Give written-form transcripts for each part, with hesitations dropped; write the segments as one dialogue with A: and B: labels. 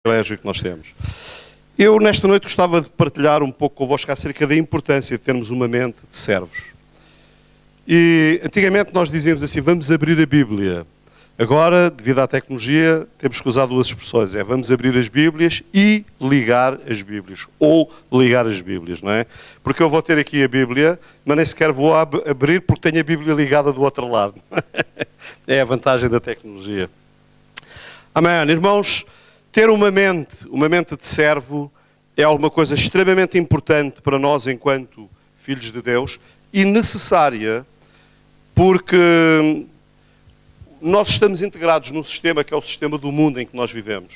A: privilégio que nós temos. Eu, nesta noite, gostava de partilhar um pouco convosco acerca da importância de termos uma mente de servos. E, antigamente, nós dizíamos assim, vamos abrir a Bíblia. Agora, devido à tecnologia, temos que usar duas expressões. É vamos abrir as Bíblias e ligar as Bíblias. Ou ligar as Bíblias, não é? Porque eu vou ter aqui a Bíblia, mas nem sequer vou abrir porque tenho a Bíblia ligada do outro lado. É a vantagem da tecnologia. Amém. Irmãos, ter uma mente de servo, é alguma coisa extremamente importante para nós enquanto filhos de Deus e necessária, porque nós estamos integrados num sistema que é o sistema do mundo em que nós vivemos.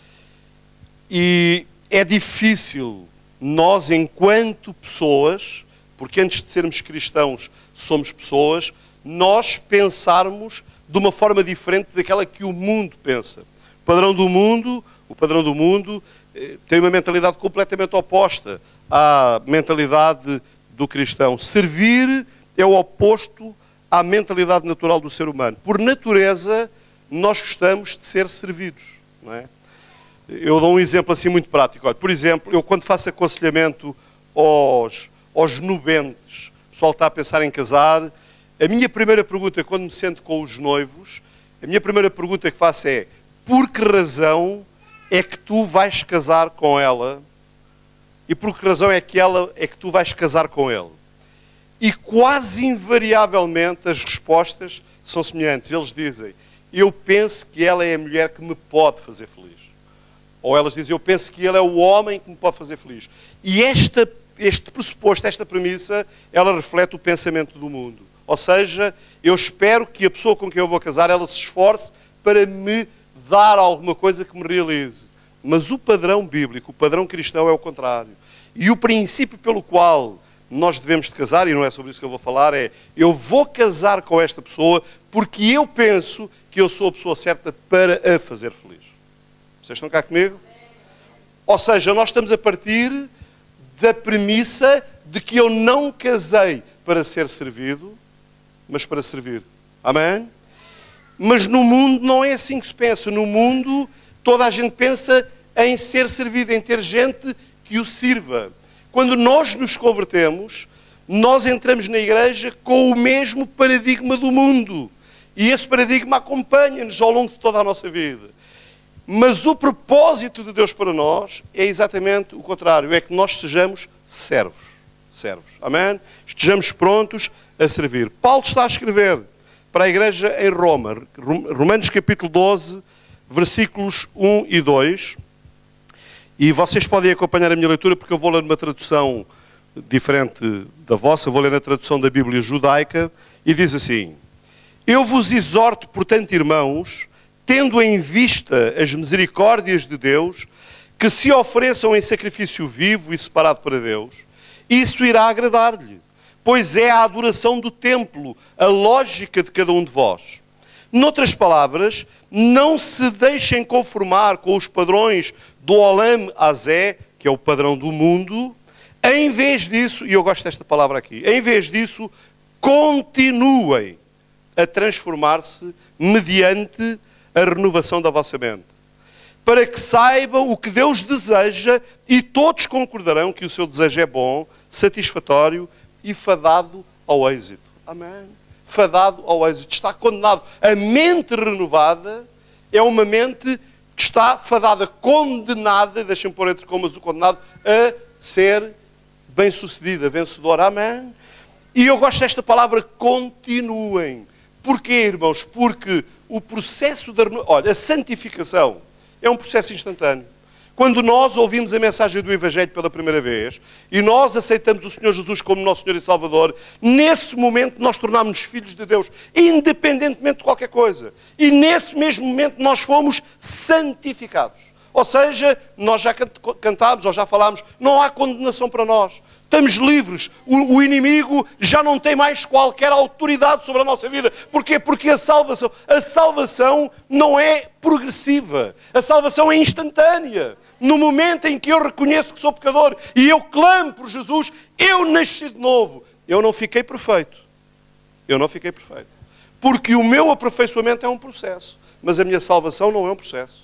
A: E é difícil nós, enquanto pessoas, porque antes de sermos cristãos somos pessoas, nós pensarmos de uma forma diferente daquela que o mundo pensa. O padrão do mundo tem uma mentalidade completamente oposta à mentalidade do cristão. Servir é o oposto à mentalidade natural do ser humano. Por natureza, nós gostamos de ser servidos, não é? Eu dou um exemplo assim muito prático. Olha, por exemplo, eu quando faço aconselhamento aos nubentes, o pessoal está a pensar em casar, a minha primeira pergunta, quando me sento com os noivos, a minha primeira pergunta que faço é: por que razão é que tu vais casar com ela? E por que razão é que tu vais casar com ele? E quase invariavelmente as respostas são semelhantes. Eles dizem, eu penso que ela é a mulher que me pode fazer feliz. Ou elas dizem, eu penso que ele é o homem que me pode fazer feliz. E este pressuposto, esta premissa, ela reflete o pensamento do mundo. Ou seja, eu espero que a pessoa com quem eu vou casar, ela se esforce para me dar alguma coisa que me realize. Mas o padrão bíblico, o padrão cristão é o contrário. E o princípio pelo qual nós devemos de casar, e não é sobre isso que eu vou falar, é eu vou casar com esta pessoa porque eu penso que eu sou a pessoa certa para a fazer feliz. Vocês estão cá comigo? Ou seja, nós estamos a partir da premissa de que eu não casei para ser servido, mas para servir. Amém? Mas no mundo não é assim que se pensa. No mundo toda a gente pensa em ser servido, em ter gente que o sirva. Quando nós nos convertemos, nós entramos na igreja com o mesmo paradigma do mundo. E esse paradigma acompanha-nos ao longo de toda a nossa vida. Mas o propósito de Deus para nós é exatamente o contrário. É que nós sejamos servos. Servos. Amém? Estejamos prontos a servir. Paulo está a escrever para a igreja em Roma. Romanos capítulo 12, versículos 1 e 2. E vocês podem acompanhar a minha leitura porque eu vou ler numa tradução diferente da vossa, vou ler na tradução da Bíblia judaica, e diz assim: eu vos exorto, portanto, irmãos, tendo em vista as misericórdias de Deus, que se ofereçam em sacrifício vivo e separado para Deus, isso irá agradar-lhe, pois é a adoração do templo, a lógica de cada um de vós. Noutras palavras, não se deixem conformar com os padrões do Olam Azé, que é o padrão do mundo. Em vez disso, e eu gosto desta palavra aqui, em vez disso, continuem a transformar-se mediante a renovação da vossa mente, para que saibam o que Deus deseja e todos concordarão que o seu desejo é bom, satisfatório e fadado ao êxito. Amém? Fadado ao êxito. Está condenado. A mente renovada é uma mente que está fadada, condenada, deixem-me pôr entre comas o condenado, a ser bem-sucedida, vencedora. Amém? E eu gosto desta palavra, continuem. Porquê, irmãos? Porque o processo da renovação... Olha, a santificação é um processo instantâneo. Quando nós ouvimos a mensagem do Evangelho pela primeira vez e nós aceitamos o Senhor Jesus como nosso Senhor e Salvador, nesse momento nós tornámos-nos filhos de Deus, independentemente de qualquer coisa. E nesse mesmo momento nós fomos santificados. Ou seja, nós já cantámos ou já falámos, não há condenação para nós. Estamos livres. O inimigo já não tem mais qualquer autoridade sobre a nossa vida. Porquê? Porque a salvação não é progressiva. A salvação é instantânea. No momento em que eu reconheço que sou pecador e eu clamo por Jesus, eu nasci de novo. Eu não fiquei perfeito. Eu não fiquei perfeito. Porque o meu aperfeiçoamento é um processo. Mas a minha salvação não é um processo.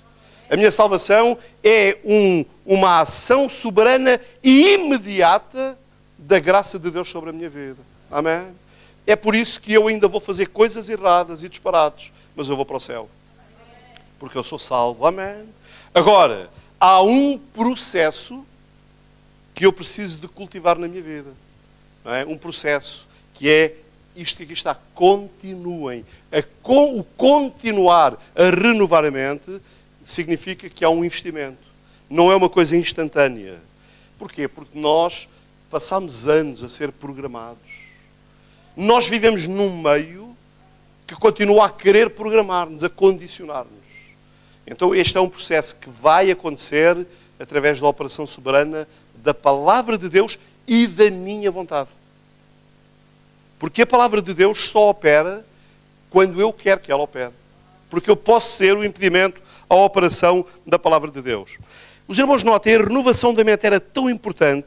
A: A minha salvação é uma ação soberana e imediata da graça de Deus sobre a minha vida. Amém? É por isso que eu ainda vou fazer coisas erradas e disparates, mas eu vou para o céu. Porque eu sou salvo. Amém? Agora, há um processo que eu preciso de cultivar na minha vida. Não é? Um processo que é isto que aqui está. Continuem. O continuar a renovar a mente significa que há um investimento. Não é uma coisa instantânea. Porquê? Porque nós passamos anos a ser programados. Nós vivemos num meio que continua a querer programar-nos, a condicionar-nos. Então este é um processo que vai acontecer através da operação soberana da palavra de Deus e da minha vontade. Porque a palavra de Deus só opera quando eu quero que ela opere. Porque eu posso ser o impedimento à operação da palavra de Deus. Os irmãos notem, a renovação da mente era tão importante,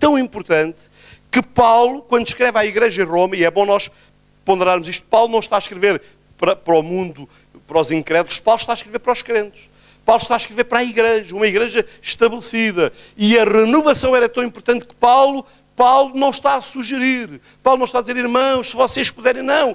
A: que Paulo, quando escreve à igreja em Roma, e é bom nós ponderarmos isto, Paulo não está a escrever para o mundo, para os incrédulos, Paulo está a escrever para os crentes. Paulo está a escrever para a igreja, uma igreja estabelecida. E a renovação era tão importante que Paulo não está a sugerir. Paulo não está a dizer, irmãos, se vocês puderem, não.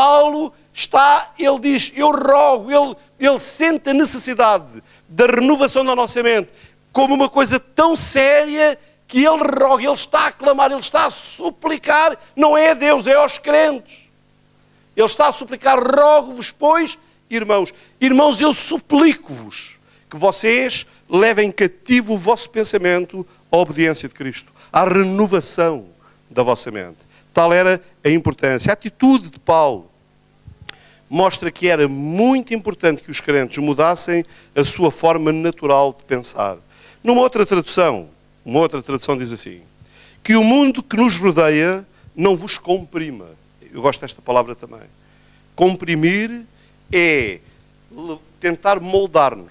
A: Ele diz, eu rogo, ele sente a necessidade da renovação da nossa mente como uma coisa tão séria que ele roga, ele está a clamar, ele está a suplicar, não é a Deus, é aos crentes. Ele está a suplicar, rogo-vos, pois, irmãos, eu suplico-vos que vocês levem cativo o vosso pensamento à obediência de Cristo, à renovação da vossa mente. Tal era a importância. A atitude de Paulo mostra que era muito importante que os crentes mudassem a sua forma natural de pensar. Numa outra tradução diz assim, que o mundo que nos rodeia não vos comprima. Eu gosto desta palavra também. Comprimir é tentar moldar-nos.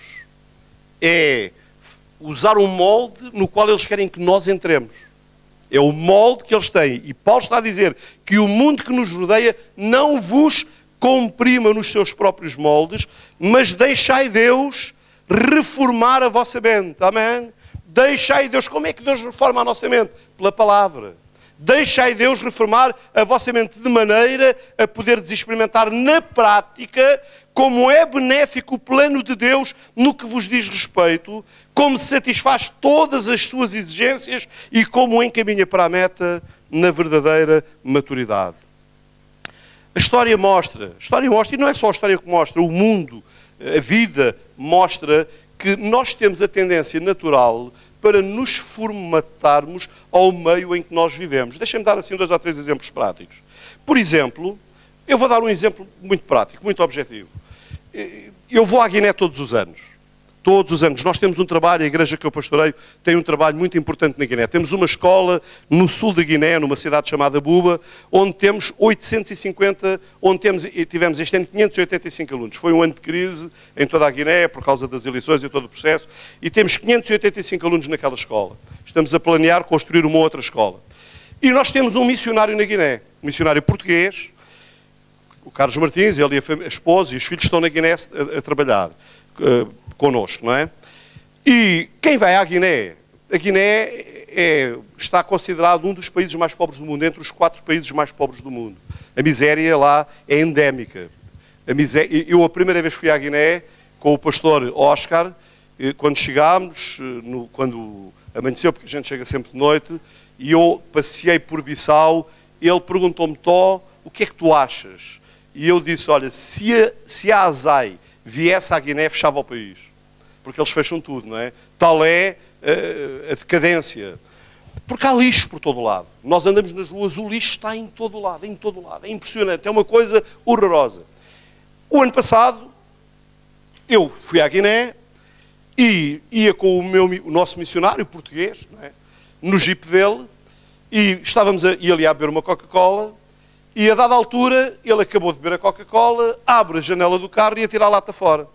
A: É usar um molde no qual eles querem que nós entremos. É o molde que eles têm. E Paulo está a dizer que o mundo que nos rodeia não vos comprima nos seus próprios moldes, mas deixai Deus reformar a vossa mente. Amém? Deixai Deus. Como é que Deus reforma a nossa mente? Pela palavra. Deixai Deus reformar a vossa mente de maneira a poderes experimentar na prática como é benéfico o plano de Deus no que vos diz respeito, como satisfaz todas as suas exigências e como encaminha para a meta na verdadeira maturidade. A história mostra, e não é só a história que mostra, o mundo, a vida mostra que nós temos a tendência natural para nos formatarmos ao meio em que nós vivemos. Deixem-me dar assim 2 ou 3 exemplos práticos. Por exemplo, eu vou dar um exemplo muito prático, muito objetivo. Eu vou à Guiné todos os anos. Todos os anos. Nós temos um trabalho, a igreja que eu pastoreio tem um trabalho muito importante na Guiné. Temos uma escola no sul da Guiné, numa cidade chamada Buba, onde temos 850, tivemos este ano 585 alunos. Foi um ano de crise em toda a Guiné, por causa das eleições e todo o processo, e temos 585 alunos naquela escola. Estamos a planear construir uma outra escola. E nós temos um missionário na Guiné, um missionário português, o Carlos Martins, ele e a esposa e os filhos estão na Guiné a trabalhar connosco, não é? E quem vai à Guiné? A Guiné está considerado um dos países mais pobres do mundo, entre os 4 países mais pobres do mundo. A miséria lá é endémica. Eu a primeira vez fui à Guiné com o pastor Oscar, quando chegámos, quando amanheceu, porque a gente chega sempre de noite, e eu passeei por Bissau, ele perguntou-me, Tó, o que é que tu achas? E eu disse, olha, se a ASAI viesse à Guiné, fechava o país. Porque eles fecham tudo, não é? Tal é a decadência. Porque há lixo por todo o lado. Nós andamos nas ruas, o lixo está em todo o lado, em todo o lado. É impressionante, é uma coisa horrorosa. O ano passado, eu fui à Guiné e ia com o nosso missionário português, não é? No jipe dele, e ia ali a beber uma Coca-Cola. E a dada altura, ele acabou de beber a Coca-Cola, abre a janela do carro e atira a lata fora.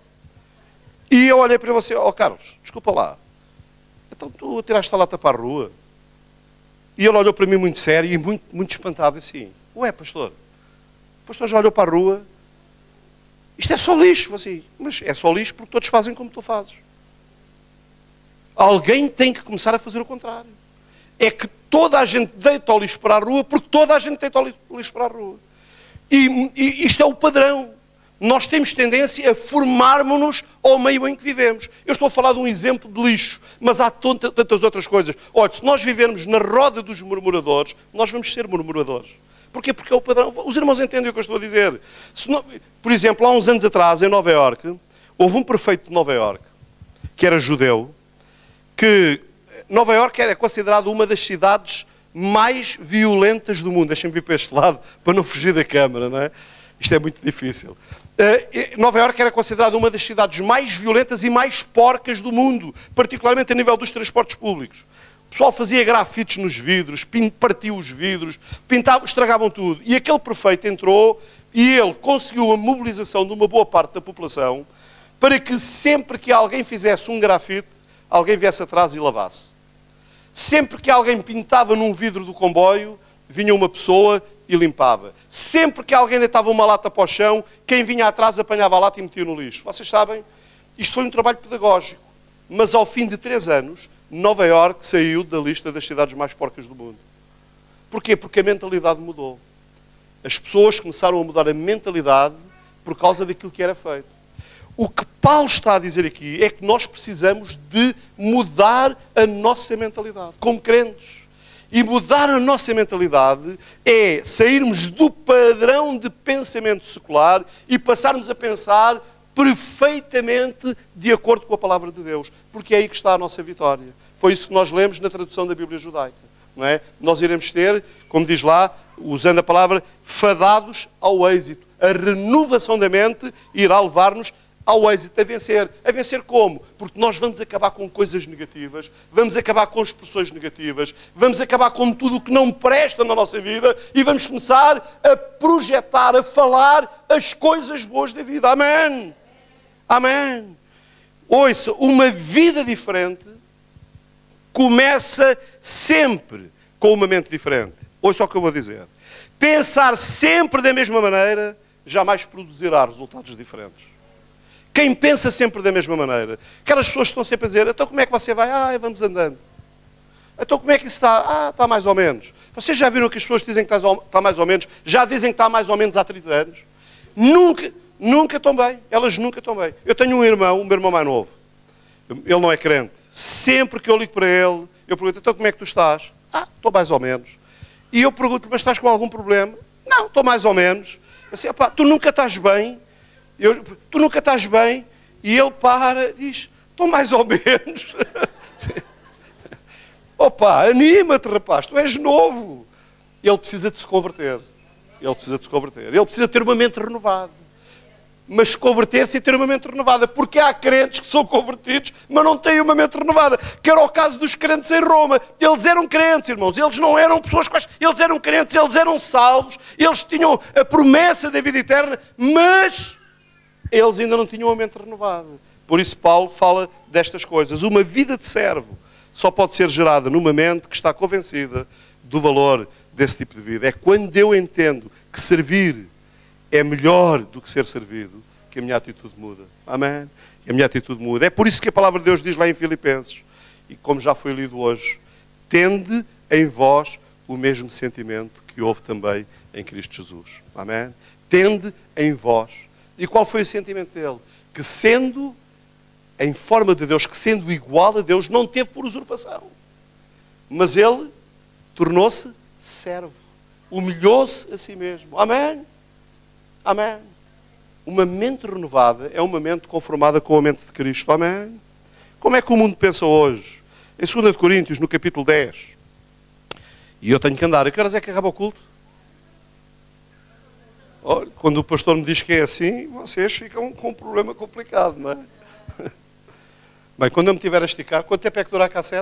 A: E eu olhei para você, Carlos, desculpa lá, então tu atiraste a lata para a rua? E ele olhou para mim muito sério e muito, muito espantado, assim, ué, pastor, o pastor já olhou para a rua, isto é só lixo, assim, mas é só lixo porque todos fazem como tu fazes. Alguém tem que começar a fazer o contrário. É que toda a gente deita o lixo para a rua porque toda a gente deita o lixo para a rua. E isto é o padrão. Nós temos tendência a formarmos-nos ao meio em que vivemos. Eu estou a falar de um exemplo de lixo, mas há tantas outras coisas. Olha, se nós vivermos na roda dos murmuradores, nós vamos ser murmuradores. Porquê? Porque é o padrão. Os irmãos entendem o que eu estou a dizer. Por exemplo, há uns anos atrás, em Nova Iorque, houve um prefeito de Nova Iorque, que era judeu, que Nova Iorque era considerado uma das cidades mais violentas do mundo. Deixem-me vir para este lado, para não fugir da câmara, não é? Isto é muito difícil. Nova Iorque era considerada uma das cidades mais violentas e mais porcas do mundo, particularmente a nível dos transportes públicos. O pessoal fazia grafites nos vidros, partiu os vidros, pintavam, estragavam tudo. E aquele prefeito entrou e ele conseguiu a mobilização de uma boa parte da população para que sempre que alguém fizesse um grafite, alguém viesse atrás e lavasse. Sempre que alguém pintava num vidro do comboio, vinha uma pessoa e limpava. Sempre que alguém deitava uma lata para o chão, quem vinha atrás apanhava a lata e metia no lixo. Vocês sabem, isto foi um trabalho pedagógico. Mas ao fim de 3 anos, Nova Iorque saiu da lista das cidades mais porcas do mundo. Porquê? Porque a mentalidade mudou. As pessoas começaram a mudar a mentalidade por causa daquilo que era feito. O que Paulo está a dizer aqui é que nós precisamos de mudar a nossa mentalidade, como crentes. E mudar a nossa mentalidade é sairmos do padrão de pensamento secular e passarmos a pensar perfeitamente de acordo com a palavra de Deus. Porque é aí que está a nossa vitória. Foi isso que nós lemos na tradução da Bíblia judaica. Não é? Nós iremos ter, como diz lá, usando a palavra, fadados ao êxito. A renovação da mente irá levar-nos ao êxito, a vencer. A vencer como? Porque nós vamos acabar com coisas negativas, vamos acabar com expressões negativas, vamos acabar com tudo o que não presta na nossa vida e vamos começar a projetar, a falar as coisas boas da vida. Amém. Amém. Ouça, uma vida diferente começa sempre com uma mente diferente. Ouça o que eu vou dizer. Pensar sempre da mesma maneira jamais produzirá resultados diferentes. Quem pensa sempre da mesma maneira, aquelas pessoas que estão sempre a dizer, então como é que você vai? Vamos andando. Então como é que isso está? Está mais ou menos. Vocês já viram que as pessoas dizem que está mais ou menos? Já dizem que está mais ou menos há 30 anos? Nunca estão bem. Elas nunca estão bem. Eu tenho um meu irmão mais novo. Ele não é crente. Sempre que eu ligo para ele, eu pergunto, então como é que tu estás? Estou mais ou menos. E eu pergunto, mas estás com algum problema? Não, estou mais ou menos. Eu assim, tu nunca estás bem? Tu nunca estás bem? E ele para e diz, estou mais ou menos. Anima-te, rapaz, tu és novo. Ele precisa de se converter. Ele precisa ter uma mente renovada. Mas converter-se e ter uma mente renovada. Porque há crentes que são convertidos, mas não têm uma mente renovada. Que era o caso dos crentes em Roma. Eles eram crentes, irmãos. Eles não eram pessoas quais. Eles eram crentes, eles eram salvos. Eles tinham a promessa da vida eterna, mas eles ainda não tinham a mente renovada. Por isso Paulo fala destas coisas. Uma vida de servo só pode ser gerada numa mente que está convencida do valor desse tipo de vida. É quando eu entendo que servir é melhor do que ser servido, que a minha atitude muda. Amém? E a minha atitude muda. É por isso que a palavra de Deus diz lá em Filipenses, e como já foi lido hoje, tende em vós o mesmo sentimento que houve também em Cristo Jesus. Amém? Tende em vós. E qual foi o sentimento dele? Que sendo em forma de Deus, que sendo igual a Deus, não teve por usurpação. Mas ele tornou-se servo. Humilhou-se a si mesmo. Amém? Amém. Uma mente renovada é uma mente conformada com a mente de Cristo. Amém? Como é que o mundo pensa hoje? Em 2 Coríntios, no capítulo 10. E eu tenho que andar. A que horas é que acaba o culto? Olha, quando o pastor me diz que é assim, vocês ficam com um problema complicado, não é? Bem, quando eu me tiver a esticar, quanto tempo é que dura a cassete?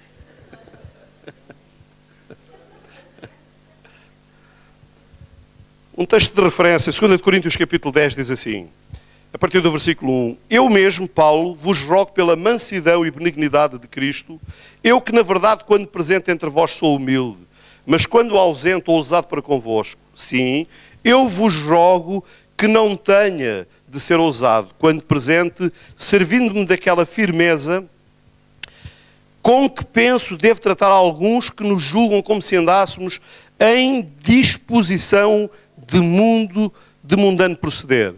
A: Um texto de referência, 2 Coríntios capítulo 10, diz assim, a partir do versículo 1, eu mesmo, Paulo, vos rogo pela mansidão e benignidade de Cristo, eu que na verdade quando presente entre vós sou humilde, mas quando ausente ousado para convosco. Sim, eu vos rogo que não tenha de ser ousado, quando presente, servindo-me daquela firmeza Com que penso devo tratar alguns que nos julgam como se andássemos em disposição de mundano proceder.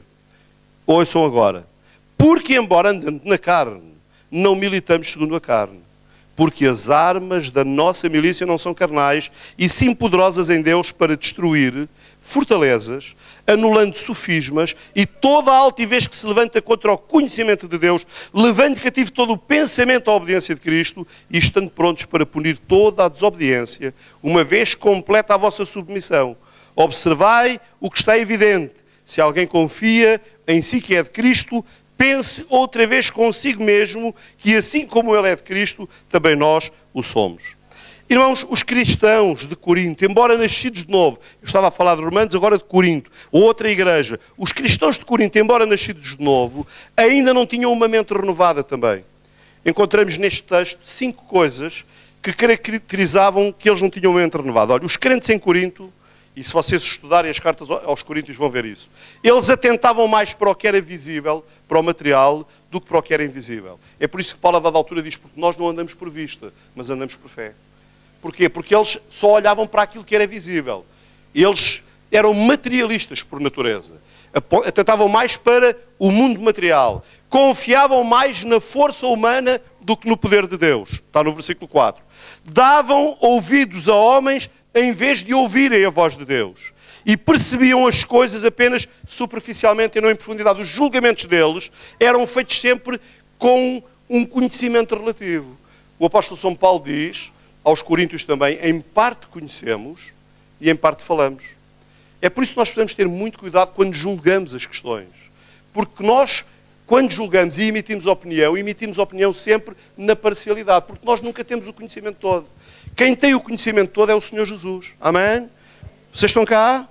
A: Ouçam agora. Porque, embora andando na carne, não militamos segundo a carne. Porque as armas da nossa milícia não são carnais, e sim poderosas em Deus para destruir fortalezas, anulando sofismas e toda a altivez que se levanta contra o conhecimento de Deus, levando cativo todo o pensamento à obediência de Cristo e estando prontos para punir toda a desobediência, uma vez completa a vossa submissão. Observai o que está evidente. Se alguém confia em si que é de Cristo, pense outra vez consigo mesmo que assim como ele é de Cristo, também nós o somos. Irmãos, os cristãos de Corinto, embora nascidos de novo, eu estava a falar de Romanos, agora de Corinto, outra igreja, os cristãos de Corinto, embora nascidos de novo, ainda não tinham uma mente renovada também. Encontramos neste texto 5 coisas que caracterizavam que eles não tinham uma mente renovada. Olha, os crentes em Corinto, e se vocês estudarem as cartas aos Coríntios vão ver isso, eles atentavam mais para o que era visível, para o material, do que para o que era invisível. É por isso que Paulo, a dada altura, diz, porque nós não andamos por vista, mas andamos por fé. Porquê? Porque eles só olhavam para aquilo que era visível. Eles eram materialistas por natureza. Atentavam mais para o mundo material. Confiavam mais na força humana do que no poder de Deus. Está no versículo 4. Davam ouvidos a homens em vez de ouvirem a voz de Deus. E percebiam as coisas apenas superficialmente e não em profundidade. Os julgamentos deles eram feitos sempre com um conhecimento relativo. O apóstolo São Paulo diz, aos Coríntios também, em parte conhecemos e em parte falamos. É por isso que nós precisamos ter muito cuidado quando julgamos as questões. Porque nós, quando julgamos e emitimos opinião sempre na parcialidade, porque nós nunca temos o conhecimento todo. Quem tem o conhecimento todo é o Senhor Jesus. Amém? Vocês estão cá?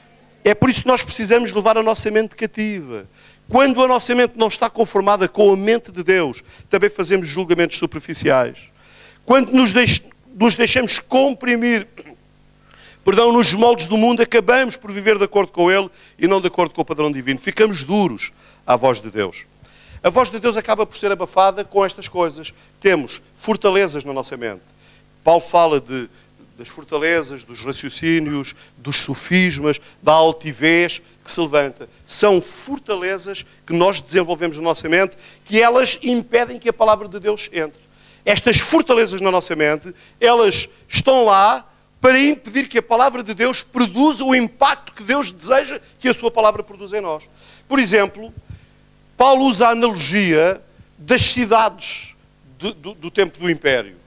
A: É por isso que nós precisamos levar a nossa mente cativa. Quando a nossa mente não está conformada com a mente de Deus, também fazemos julgamentos superficiais. Quando nos deixamos comprimir, nos moldes do mundo, acabamos por viver de acordo com ele e não de acordo com o padrão divino. Ficamos duros à voz de Deus. A voz de Deus acaba por ser abafada com estas coisas. Temos fortalezas na nossa mente. Paulo fala das fortalezas, dos raciocínios, dos sofismas, da altivez que se levanta. São fortalezas que nós desenvolvemos na nossa mente, que elas impedem que a palavra de Deus entre. Estas fortalezas na nossa mente, elas estão lá para impedir que a palavra de Deus produza o impacto que Deus deseja que a sua palavra produza em nós. Por exemplo, Paulo usa a analogia das cidades do tempo do Império.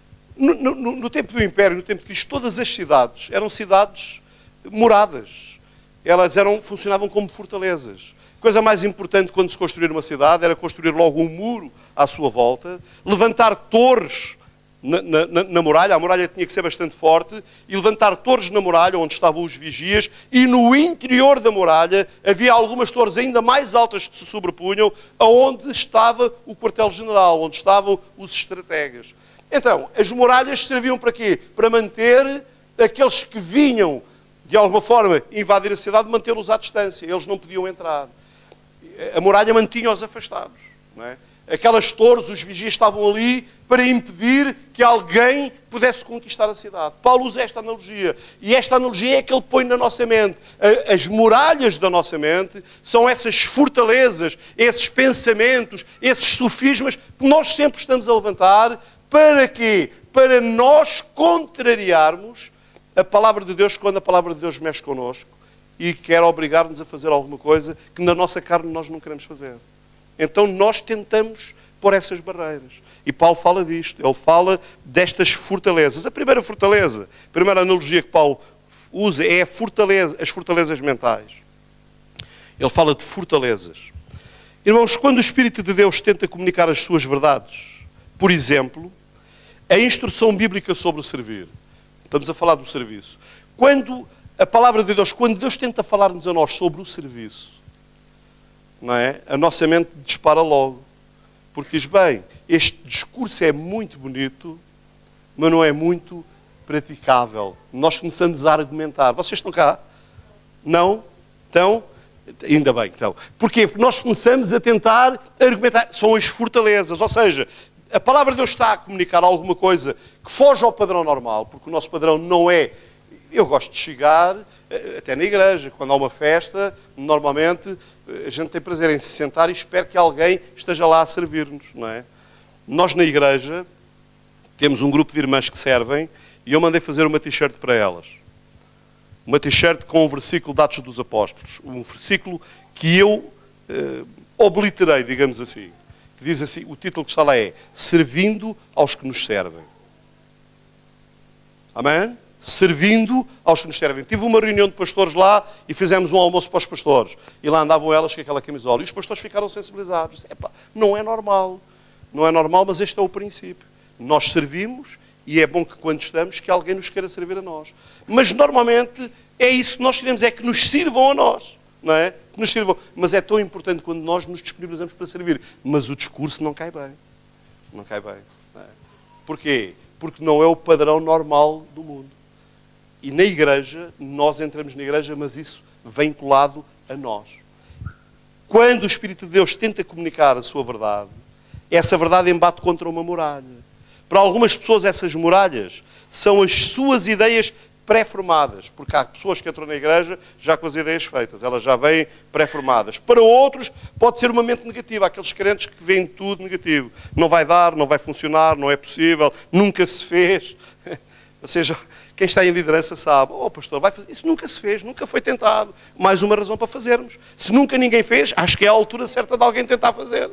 A: No tempo do Império, no tempo de Cristo, todas as cidades eram cidades moradas. Elas funcionavam como fortalezas. A coisa mais importante quando se construir uma cidade era construir logo um muro à sua volta, levantar torres na muralha, a muralha tinha que ser bastante forte, e levantar torres na muralha, onde estavam os vigias, e no interior da muralha havia algumas torres ainda mais altas que se sobrepunham, aonde estava o quartel-general, onde estavam os estrategas. Então, as muralhas serviam para quê? Para manter aqueles que vinham, de alguma forma, invadir a cidade, mantê-los à distância. Eles não podiam entrar. A muralha mantinha-os afastados. Não é? Aquelas torres, os vigias estavam ali para impedir que alguém pudesse conquistar a cidade. Paulo usa esta analogia. E esta analogia é que ele põe na nossa mente. As muralhas da nossa mente são essas fortalezas, esses pensamentos, esses sofismas que nós sempre estamos a levantar. Para quê? Para nós contrariarmos a palavra de Deus quando a palavra de Deus mexe connosco e quer obrigar-nos a fazer alguma coisa que na nossa carne nós não queremos fazer. Então nós tentamos pôr essas barreiras. E Paulo fala disto. Ele fala destas fortalezas. A primeira fortaleza, a primeira analogia que Paulo usa é as fortalezas mentais. Ele fala de fortalezas. Irmãos, quando o Espírito de Deus tenta comunicar as suas verdades, por exemplo, a instrução bíblica sobre o servir. Estamos a falar do serviço. Quando a palavra de Deus, quando Deus tenta falar-nos a nós sobre o serviço, não é? A nossa mente dispara logo. Porque diz, bem, este discurso é muito bonito, mas não é muito praticável. Nós começamos a argumentar. Vocês estão cá? Não? Então, ainda bem, então. Porquê? Porque nós começamos a tentar argumentar. São as fortalezas. Ou seja, a palavra de Deus está a comunicar alguma coisa que foge ao padrão normal, porque o nosso padrão não é... Eu gosto de chegar, até na igreja, quando há uma festa, normalmente a gente tem prazer em se sentar e espera que alguém esteja lá a servir-nos, não é? Nós na igreja temos um grupo de irmãs que servem e eu mandei fazer uma t-shirt para elas. Uma t-shirt com um versículo de Atos dos Apóstolos. Um versículo que eu obliterei, digamos assim. Que diz assim, o título que está lá é Servindo aos que nos servem. Amém? Servindo aos que nos servem. Tive uma reunião de pastores lá e fizemos um almoço para os pastores. E lá andavam elas com aquela camisola. E os pastores ficaram sensibilizados. Epá, não é normal. Não é normal, mas este é o princípio. Nós servimos e é bom que quando estamos que alguém nos queira servir a nós. Mas normalmente é isso que nós queremos, é que nos sirvam a nós. Não é? Que nos sirvam. Mas é tão importante quando nós nos disponibilizamos para servir. Mas o discurso não cai bem. Não cai bem. Não é? Porquê? Porque não é o padrão normal do mundo. E na igreja, nós entramos na igreja, mas isso vem colado a nós. Quando o Espírito de Deus tenta comunicar a sua verdade, essa verdade embate contra uma muralha. Para algumas pessoas, essas muralhas são as suas ideias pré-formadas, porque há pessoas que entram na igreja já com as ideias feitas, elas já vêm pré-formadas. Para outros, pode ser uma mente negativa, aqueles crentes que veem tudo negativo. Não vai dar, não vai funcionar, não é possível, nunca se fez. Ou seja, quem está em liderança sabe, pastor, vai fazer. Isso nunca se fez, nunca foi tentado. Mais uma razão para fazermos. Se nunca ninguém fez, acho que é a altura certa de alguém tentar fazer.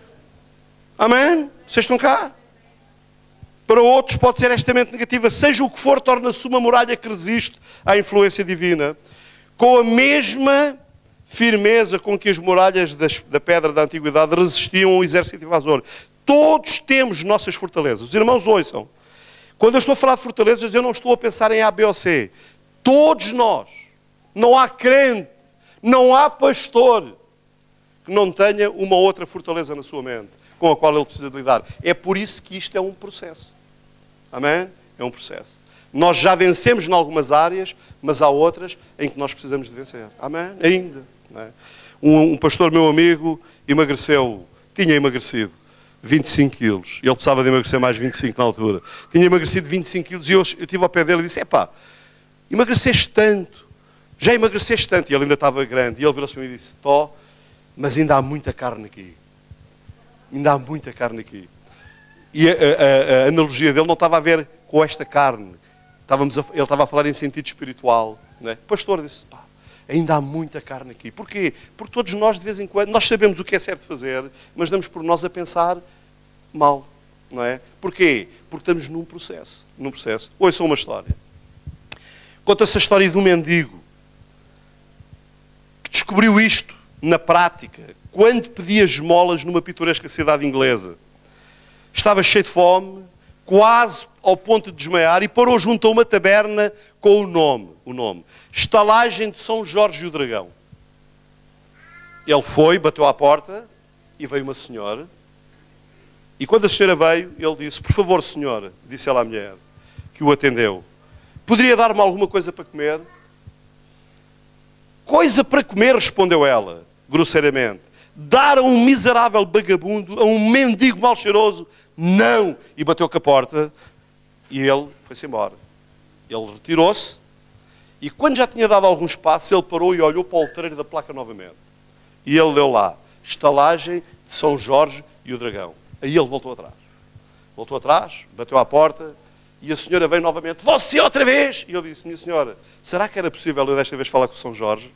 A: Amém? Vocês estão cá? Para outros pode ser esta mente negativa. Seja o que for, torna-se uma muralha que resiste à influência divina. Com a mesma firmeza com que as muralhas da pedra da antiguidade resistiam ao exército invasor. Todos temos nossas fortalezas. Os irmãos ouçam. Quando eu estou a falar de fortalezas, eu não estou a pensar em A, B ou C. Todos nós. Não há crente, não há pastor que não tenha uma outra fortaleza na sua mente, com a qual ele precisa de lidar. É por isso que isto é um processo. Amém? É um processo. Nós já vencemos em algumas áreas, mas há outras em que nós precisamos de vencer. Amém? Ainda. Não é? Um pastor meu amigo tinha emagrecido 25 quilos. Ele precisava de emagrecer mais 25 na altura. Tinha emagrecido 25 quilos e eu estive ao pé dele e disse, emagreceste tanto. Já emagreceste tanto. E ele ainda estava grande. E ele virou-se para mim e disse, mas ainda há muita carne aqui. Ainda há muita carne aqui. E a analogia dele não estava a ver com esta carne. Ele estava a falar em sentido espiritual. Não é? O pastor disse, ainda há muita carne aqui. Porquê? Porque todos nós, de vez em quando, nós sabemos o que é certo fazer, mas damos por nós a pensar mal. Não é? Porquê? Porque estamos num processo. Ouçam uma história. Conta-se a história de um mendigo que descobriu isto na prática, quando pedia esmolas numa pitoresca cidade inglesa. Estava cheio de fome, quase ao ponto de desmaiar, e parou junto a uma taberna com o nome. Estalagem de São Jorge e o Dragão. Ele foi, bateu à porta, e veio uma senhora. E quando a senhora veio, ele disse, por favor, senhora, disse ela à mulher, que o atendeu, poderia dar-me alguma coisa para comer? Coisa para comer, respondeu ela, grosseiramente. Dar a um miserável vagabundo, a um mendigo mal cheiroso? Não! E bateu com a porta e ele foi-se embora. Ele retirou-se e quando já tinha dado alguns passos, ele parou e olhou para o letreiro da placa novamente. E ele leu lá, estalagem de São Jorge e o Dragão. Aí ele voltou atrás. Voltou atrás, bateu à porta e a senhora veio novamente. Você outra vez? E eu disse, minha senhora, será que era possível eu desta vez falar com o São Jorge?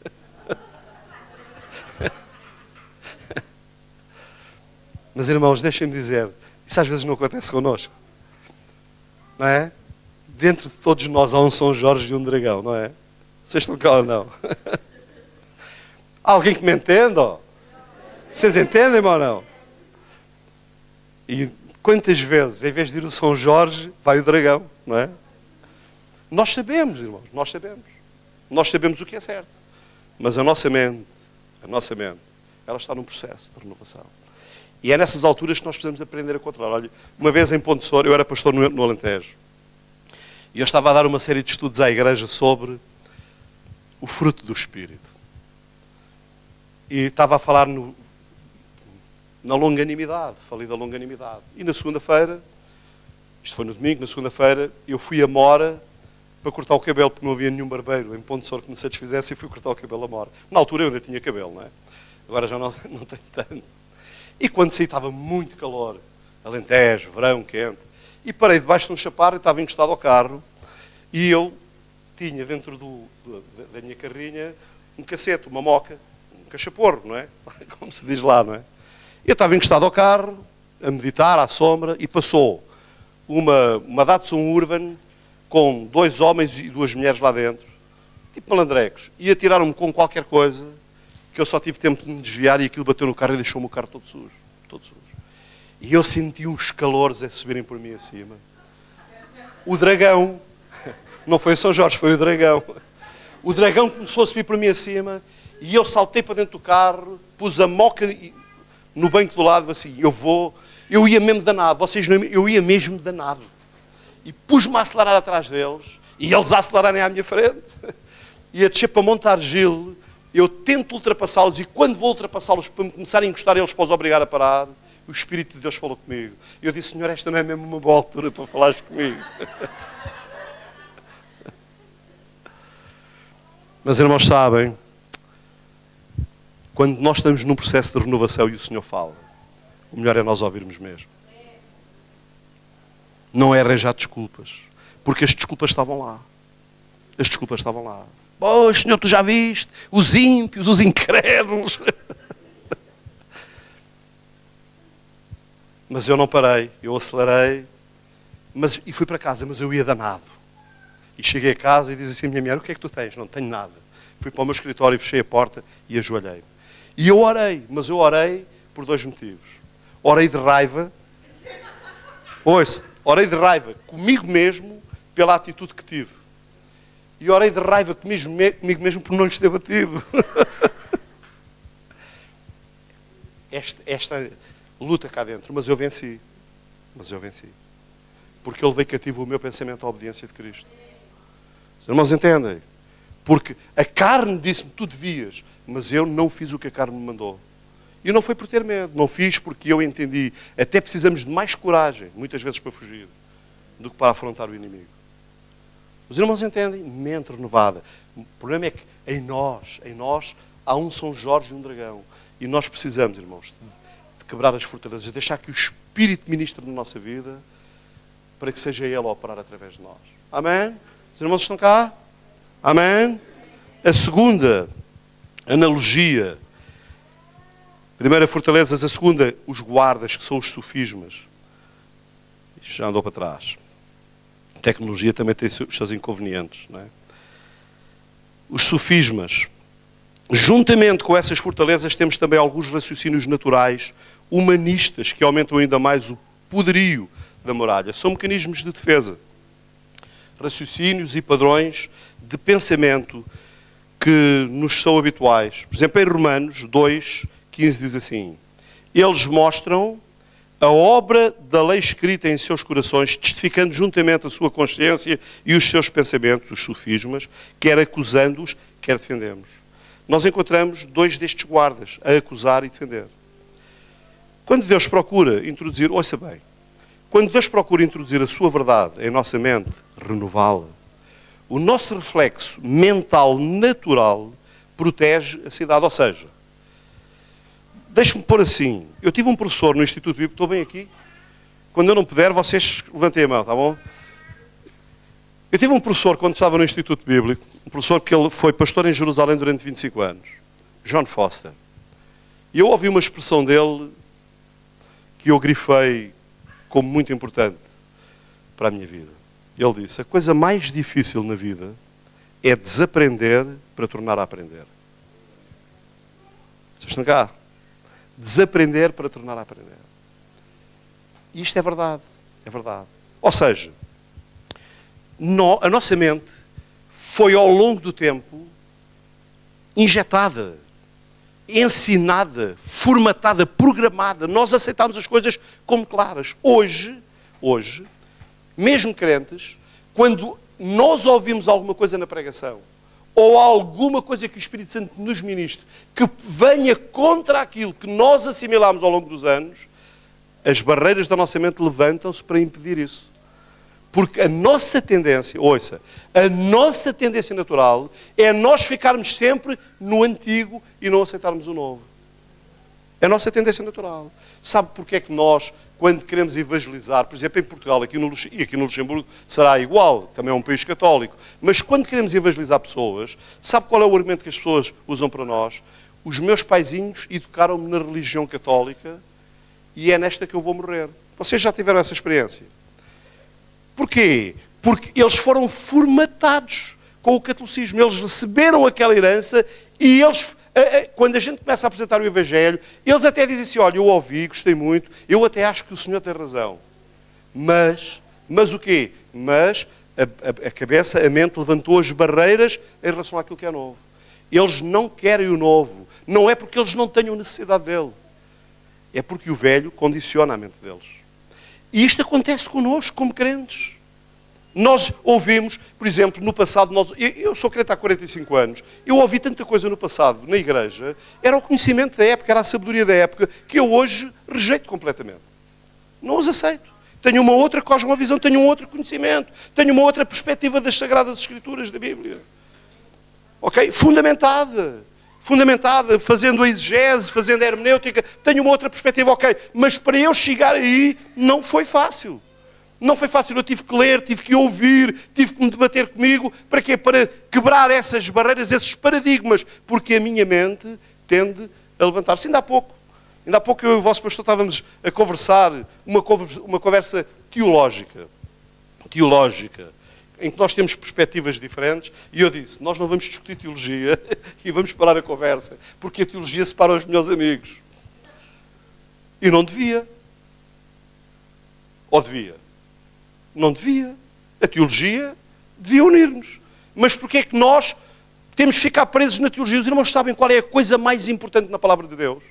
A: Mas, irmãos, deixem-me dizer, isso às vezes não acontece connosco. Não é? Dentro de todos nós há um São Jorge e um Dragão, não é? Vocês estão cá ou não? Há alguém que me entenda? Vocês entendem ou não? E quantas vezes, em vez de ir o São Jorge, vai o Dragão, não é? Nós sabemos, irmãos, nós sabemos. Nós sabemos o que é certo. Mas a nossa mente, ela está num processo de renovação. E é nessas alturas que nós precisamos aprender a controlar. Olha, uma vez em Ponte Soura, eu era pastor no Alentejo, e eu estava a dar uma série de estudos à igreja sobre o fruto do Espírito. E estava a falar na longanimidade, falei da longanimidade. E na segunda-feira, isto foi no domingo, na segunda-feira, eu fui a Mora para cortar o cabelo, porque não havia nenhum barbeiro em Ponte Sor que me satisfizesse, e fui cortar o cabelo a Mora. Na altura eu ainda tinha cabelo, não é? Agora já não tenho tanto. E quando saí estava muito calor, Alentejo, verão, quente, e parei debaixo de um chaparro e estava encostado ao carro, e eu tinha dentro da minha carrinha um cacete, uma moca, um cachaporro, não é? Como se diz lá, não é? Eu estava encostado ao carro, a meditar, à sombra, e passou uma Datsun Urban com 2 homens e 2 mulheres lá dentro, tipo malandrecos, e atiraram-me com qualquer coisa que eu só tive tempo de me desviar e aquilo bateu no carro e deixou-me o carro todo sujo. Todo sujo. E eu senti uns calores a subirem por mim acima. O dragão, não foi o São Jorge, foi o dragão. O dragão começou a subir por mim acima e eu saltei para dentro do carro, pus a moca no banco do lado, assim, eu ia mesmo danado, eu ia mesmo danado. E pus-me a acelerar atrás deles, e eles a acelerarem à minha frente, e a descer para Montargil, eu tento ultrapassá-los, e quando vou ultrapassá-los para me começarem a encostar, eles para os obrigar a parar, o Espírito de Deus falou comigo. E eu disse, Senhor, esta não é mesmo uma boa altura para falares comigo. Mas, irmãos, sabem, quando nós estamos num processo de renovação e o Senhor fala, o melhor é nós ouvirmos mesmo. Não é arranjar desculpas, porque as desculpas estavam lá. As desculpas estavam lá. Pois, Senhor, tu já viste? Os ímpios, os incrédulos. Mas eu não parei, eu acelerei, e fui para casa, mas eu ia danado. E cheguei a casa e disse assim à minha mulher, o que é que tu tens? Não tenho nada. Fui para o meu escritório, fechei a porta e ajoelhei-me. E eu orei, mas eu orei por 2 motivos. Orei de raiva, orei de raiva comigo mesmo pela atitude que tive. E orei de raiva comigo mesmo por não lhes ter batido. Esta luta cá dentro, mas eu venci. Porque ele veio cativo o meu pensamento à obediência de Cristo. Os irmãos entendem? Porque a carne disse-me, tu devias, mas eu não fiz o que a carne me mandou. E não foi por ter medo, não fiz porque eu entendi. Até precisamos de mais coragem, muitas vezes para fugir, do que para afrontar o inimigo. Os irmãos entendem? Mente renovada. O problema é que em nós há um São Jorge e um dragão. E nós precisamos, irmãos, de quebrar as fortalezas, de deixar que o Espírito ministre na nossa vida, para que seja Ele a operar através de nós. Amém? Os irmãos estão cá? Amém? A segunda analogia. Primeira, fortalezas. A segunda, os guardas, que são os sofismas. Isto já andou para trás. A tecnologia também tem os seus inconvenientes. Não é? Os sofismas. Juntamente com essas fortalezas, temos também alguns raciocínios naturais, humanistas, que aumentam ainda mais o poderio da muralha. São mecanismos de defesa. Raciocínios e padrões de pensamento que nos são habituais. Por exemplo, em Romanos 2:15 diz assim: eles mostram a obra da lei escrita em seus corações, testificando juntamente a sua consciência e os seus pensamentos, os sofismas, quer acusando-os, quer defendendo-os. Nós encontramos 2 destes guardas, a acusar e defender. Quando Deus procura introduzir, ouça bem, quando Deus procura introduzir a sua verdade em nossa mente, renová-la, o nosso reflexo mental natural protege a cidade. Ou seja, deixe-me pôr assim, eu tive um professor no Instituto Bíblico, estou bem aqui? Quando eu não puder, vocês levantem a mão, está bom? Eu tive um professor, quando estava no Instituto Bíblico, um professor que ele foi pastor em Jerusalém durante 25 anos, John Foster. E eu ouvi uma expressão dele que eu grifei como muito importante para a minha vida. Ele disse, a coisa mais difícil na vida é desaprender para tornar a aprender. Vocês estão cá? Desaprender para tornar a aprender. E isto é verdade. É verdade. Ou seja, a nossa mente foi ao longo do tempo injetada, ensinada, formatada, programada. Nós aceitámos as coisas como claras. Hoje, mesmo crentes, quando nós ouvimos alguma coisa na pregação, ou alguma coisa que o Espírito Santo nos ministre, que venha contra aquilo que nós assimilámos ao longo dos anos, as barreiras da nossa mente levantam-se para impedir isso. Porque a nossa tendência, ouça, a nossa tendência natural é nós ficarmos sempre no antigo e não aceitarmos o novo. É a nossa tendência natural. Sabe porque é que nós, quando queremos evangelizar, por exemplo, em Portugal e aqui no Luxemburgo será igual, também é um país católico, mas quando queremos evangelizar pessoas, sabe qual é o argumento que as pessoas usam para nós? Os meus paizinhos educaram-me na religião católica e é nesta que eu vou morrer. Vocês já tiveram essa experiência? Porquê? Porque eles foram formatados com o catolicismo. Eles receberam aquela herança e eles, quando a gente começa a apresentar o Evangelho, eles até dizem assim, olha, eu ouvi, gostei muito, eu até acho que o Senhor tem razão. Mas o quê? Mas a cabeça, a mente levantou as barreiras em relação àquilo que é novo. Eles não querem o novo. Não é porque eles não tenham necessidade dele. É porque o velho condiciona a mente deles. E isto acontece connosco, como crentes. Nós ouvimos, por exemplo, no passado, eu sou crente há 45 anos, eu ouvi tanta coisa no passado, na igreja, era o conhecimento da época, era a sabedoria da época, que eu hoje rejeito completamente. Não os aceito. Tenho uma outra cosmovisão, tenho um outro conhecimento, tenho uma outra perspectiva das Sagradas Escrituras da Bíblia. Ok? Fundamentada, fazendo a exegese, fazendo a hermenêutica, tenho uma outra perspectiva, ok, mas para eu chegar aí não foi fácil. Não foi fácil, eu tive que ler, tive que ouvir, tive que me debater comigo, para quê? Para quebrar essas barreiras, esses paradigmas, porque a minha mente tende a levantar-se. Ainda há pouco eu e o vosso pastor estávamos a conversar, uma conversa teológica, em que nós temos perspectivas diferentes, e eu disse, nós não vamos discutir teologia e vamos parar a conversa, porque a teologia separa os melhores amigos. E não devia. Ou devia? Não devia. A teologia devia unir-nos. Mas porquê é que nós temos de ficar presos na teologia? Os irmãos sabem qual é a coisa mais importante na palavra de Deus?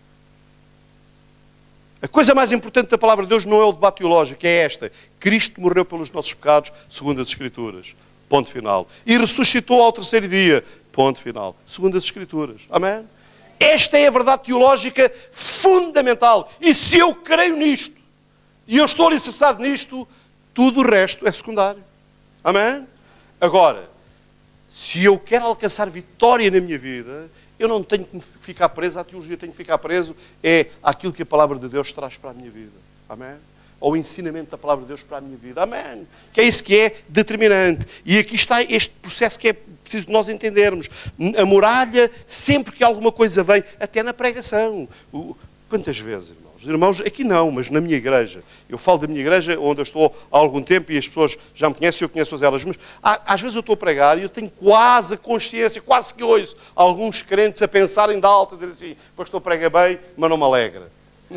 A: A coisa mais importante da palavra de Deus não é o debate teológico, é esta. Cristo morreu pelos nossos pecados, segundo as Escrituras. Ponto final. E ressuscitou ao terceiro dia. Ponto final. Segundo as Escrituras. Amém? Esta é a verdade teológica fundamental. E se eu creio nisto, e eu estou alicerçado nisto, tudo o resto é secundário. Amém? Agora, se eu quero alcançar vitória na minha vida, eu não tenho que ficar preso à teologia, tenho que ficar preso àquilo que a palavra de Deus traz para a minha vida. Amém? Ao ensinamento da palavra de Deus para a minha vida. Amém? Que é isso que é determinante. E aqui está este processo que é preciso nós entendermos. A muralha, sempre que alguma coisa vem, até na pregação. Quantas vezes, irmãos? Os irmãos, aqui não, mas na minha igreja. Eu falo da minha igreja, onde eu estou há algum tempo e as pessoas já me conhecem, eu conheço elas. Mas às vezes eu estou a pregar e eu tenho quase a consciência, quase que ouço alguns crentes a pensarem de alta, a dizer assim, pastor prega bem, mas não me alegra.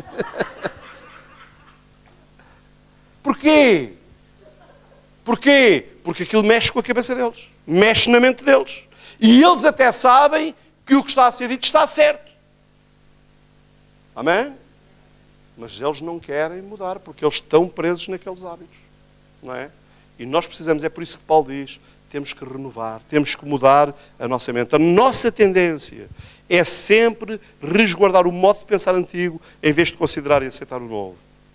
A: Porquê? Porquê? Porque aquilo mexe com a cabeça deles. Mexe na mente deles. E eles até sabem que o que está a ser dito está certo. Amém? Mas eles não querem mudar, porque eles estão presos naqueles hábitos. Não é? E nós precisamos, é por isso que Paulo diz, temos que renovar, temos que mudar a nossa mente. A nossa tendência é sempre resguardar o modo de pensar antigo, em vez de considerar e aceitar o novo.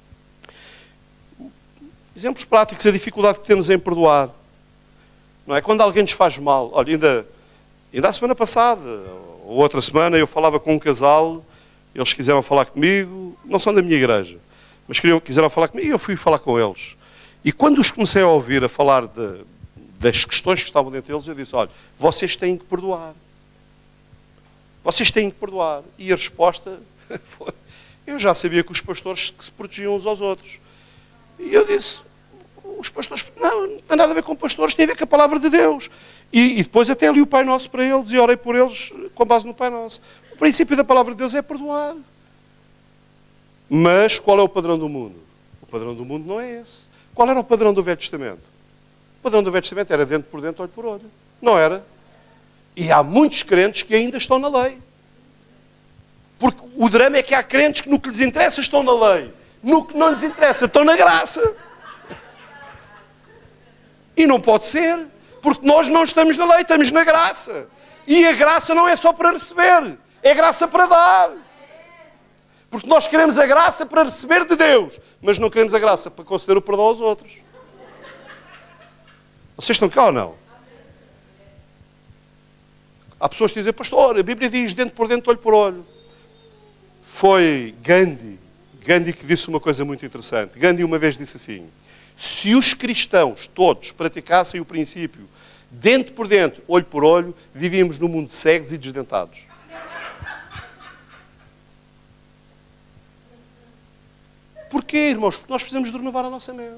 A: Exemplos práticos, a dificuldade que temos em perdoar. Não é? Quando alguém nos faz mal, olha, ainda a semana passada, ou outra semana, eu falava com um casal. Eles quiseram falar comigo, não são da minha igreja, mas quiseram falar comigo e eu fui falar com eles. E quando os comecei a ouvir a falar das questões que estavam dentro deles, eu disse, olha, vocês têm que perdoar. Vocês têm que perdoar. E a resposta foi, eu já sabia que os pastores que se protegiam uns aos outros. E eu disse, os pastores, não tem nada a ver com pastores, tem a ver com a palavra de Deus. E depois até li o Pai Nosso para eles e orei por eles com base no Pai Nosso. O princípio da palavra de Deus é perdoar. Mas qual é o padrão do mundo? O padrão do mundo não é esse. Qual era o padrão do Velho Testamento? O padrão do Velho Testamento era dentro por dentro, olho por olho. Não era? E há muitos crentes que ainda estão na lei. Porque o drama é que há crentes que no que lhes interessa estão na lei. No que não lhes interessa estão na graça. E não pode ser. Porque nós não estamos na lei, estamos na graça. E a graça não é só para receber, é graça para dar. Porque nós queremos a graça para receber de Deus, mas não queremos a graça para conceder o perdão aos outros. Vocês estão cá ou não? Há pessoas que dizem, pastor, a Bíblia diz dente por dente, olho por olho. Foi Gandhi que disse uma coisa muito interessante. Gandhi uma vez disse assim, se os cristãos todos praticassem o princípio dente por dente, olho por olho, vivíamos num mundo de cegos e desdentados. Porquê, irmãos? Porque nós precisamos de renovar a nossa mente.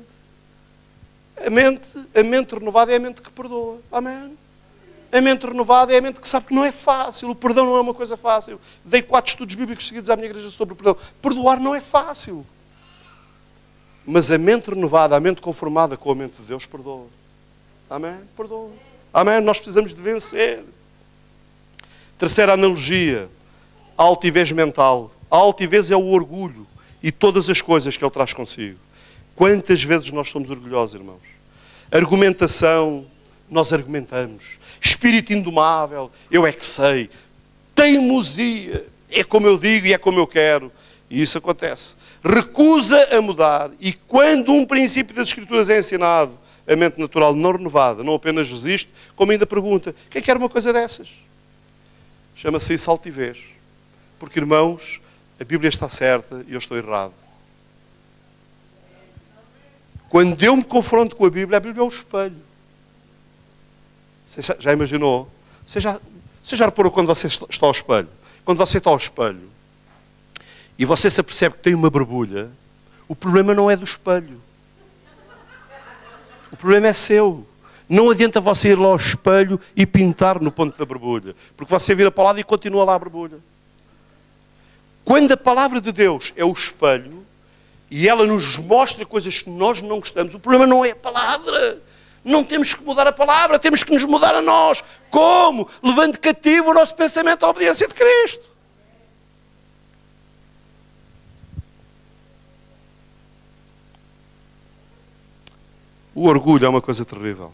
A: A mente renovada é a mente que perdoa. Amém? A mente renovada é a mente que sabe que não é fácil. O perdão não é uma coisa fácil. Dei 4 estudos bíblicos seguidos à minha igreja sobre o perdão. Perdoar não é fácil. Mas a mente renovada, a mente conformada com a mente de Deus, perdoa. Amém? Perdoa. Amém? Nós precisamos de vencer. Terceira analogia. A altivez mental. A altivez é o orgulho e todas as coisas que ele traz consigo. Quantas vezes nós somos orgulhosos, irmãos? Argumentação, nós argumentamos. Espírito indomável, eu é que sei. Teimosia, é como eu digo e é como eu quero. E isso acontece. Recusa a mudar. E quando um princípio das Escrituras é ensinado, a mente natural não renovada, não apenas resiste, como ainda pergunta, quem quer uma coisa dessas? Chama-se isso altivez. Porque, irmãos, a Bíblia está certa e eu estou errado. Quando eu me confronto com a Bíblia é o espelho. Você já imaginou? Você já reparou quando você está ao espelho? Quando você está ao espelho e você se apercebe que tem uma borbulha, o problema não é do espelho. O problema é seu. Não adianta você ir lá ao espelho e pintar no ponto da borbulha. Porque você vira para o lado e continua lá a borbulha. Quando a palavra de Deus é o espelho e ela nos mostra coisas que nós não gostamos, o problema não é a palavra. Não temos que mudar a palavra, temos que nos mudar a nós. Como? Levando cativo o nosso pensamento à obediência de Cristo. O orgulho é uma coisa terrível.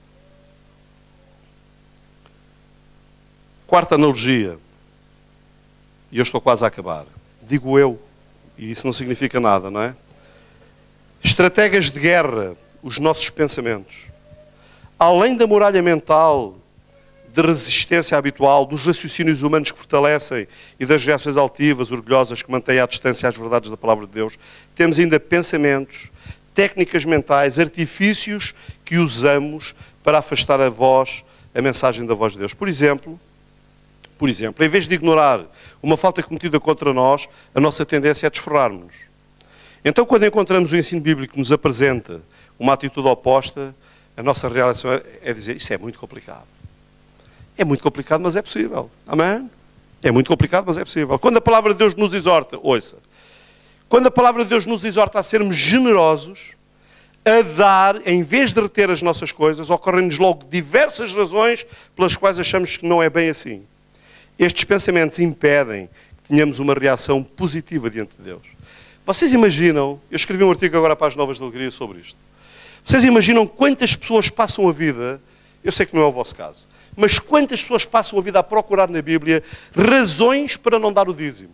A: Quarta analogia. E eu estou quase a acabar. Digo eu, e isso não significa nada, não é? Estratégias de guerra, os nossos pensamentos. Além da muralha mental, de resistência habitual, dos raciocínios humanos que fortalecem e das reações altivas, orgulhosas, que mantêm à distância as verdades da palavra de Deus, temos ainda pensamentos, técnicas mentais, artifícios que usamos para afastar a mensagem da voz de Deus. Por exemplo, em vez de ignorar uma falta cometida contra nós, a nossa tendência é desforrar-nos. Então, quando encontramos o ensino bíblico que nos apresenta uma atitude oposta, a nossa reação é dizer, isso é muito complicado. É muito complicado, mas é possível. Amém? É muito complicado, mas é possível. Quando a palavra de Deus nos exorta, ouça, quando a palavra de Deus nos exorta a sermos generosos, a dar, em vez de reter as nossas coisas, ocorrem-nos logo diversas razões pelas quais achamos que não é bem assim. Estes pensamentos impedem que tenhamos uma reação positiva diante de Deus. Vocês imaginam, eu escrevi um artigo agora para as Novas de Alegria sobre isto. Vocês imaginam quantas pessoas passam a vida, eu sei que não é o vosso caso, mas quantas pessoas passam a vida a procurar na Bíblia razões para não dar o dízimo?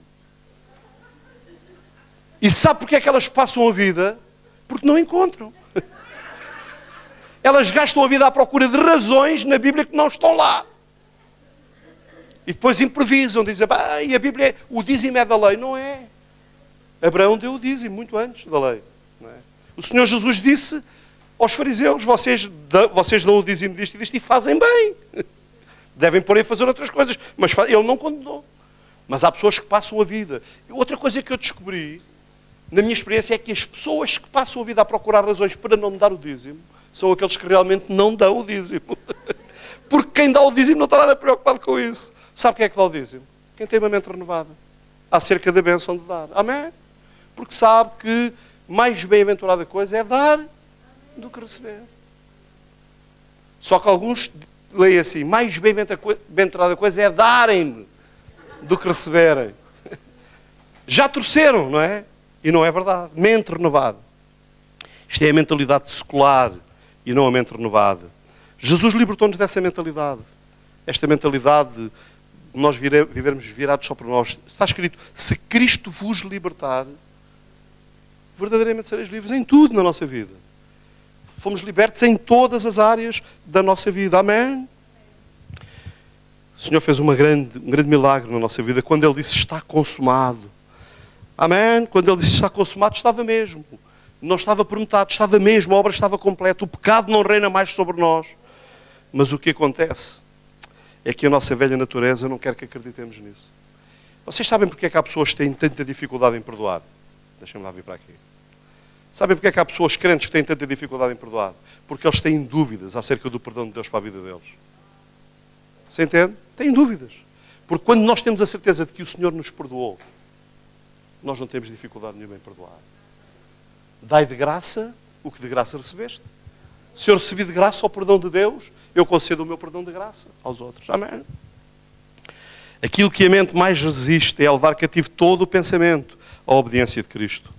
A: E sabe porque é que elas passam a vida? Porque não encontram. Elas gastam a vida à procura de razões na Bíblia que não estão lá. E depois improvisam, dizem, e a Bíblia, o dízimo é da lei. Não é. Abraão deu o dízimo muito antes da lei. Não é? O Senhor Jesus disse aos fariseus, vocês dão o dízimo disto e disto e fazem bem. Devem por aí fazer outras coisas. Mas ele não condenou. Mas há pessoas que passam a vida. E outra coisa que eu descobri, na minha experiência, é que as pessoas que passam a vida a procurar razões para não dar o dízimo, são aqueles que realmente não dão o dízimo. Porque quem dá o dízimo não está nada preocupado com isso. Sabe quem é que dá o dízimo? Quem tem uma mente renovada. Acerca da bênção de dar. Amém? Porque sabe que mais bem-aventurada coisa é dar do que receber. Só que alguns leem assim, mais bem-aventurada coisa é darem-me do que receberem. Já torceram, não é? E não é verdade. Mente renovada. Isto é a mentalidade secular e não a mente renovada. Jesus libertou-nos dessa mentalidade. Esta mentalidade de nós vivermos virados só para nós. Está escrito, se Cristo vos libertar, verdadeiramente sereis livres em tudo na nossa vida. Fomos libertos em todas as áreas da nossa vida. Amém? O Senhor fez um grande milagre na nossa vida quando Ele disse, está consumado. Amém? Quando Ele disse, está consumado, estava mesmo. Não estava por metade, estava mesmo, a obra estava completa. O pecado não reina mais sobre nós. Mas o que acontece é que a nossa velha natureza não quer que acreditemos nisso. Vocês sabem porque é que há pessoas que têm tanta dificuldade em perdoar? Deixem-me lá vir para aqui. Sabem porque é que há pessoas crentes que têm tanta dificuldade em perdoar? Porque eles têm dúvidas acerca do perdão de Deus para a vida deles. Você entende? Têm dúvidas. Porque quando nós temos a certeza de que o Senhor nos perdoou, nós não temos dificuldade nenhuma em perdoar. Dai de graça o que de graça recebeste. Se eu recebi de graça o perdão de Deus, eu concedo o meu perdão de graça aos outros. Amém? Aquilo que a mente mais resiste é levar cativo todo o pensamento à obediência de Cristo.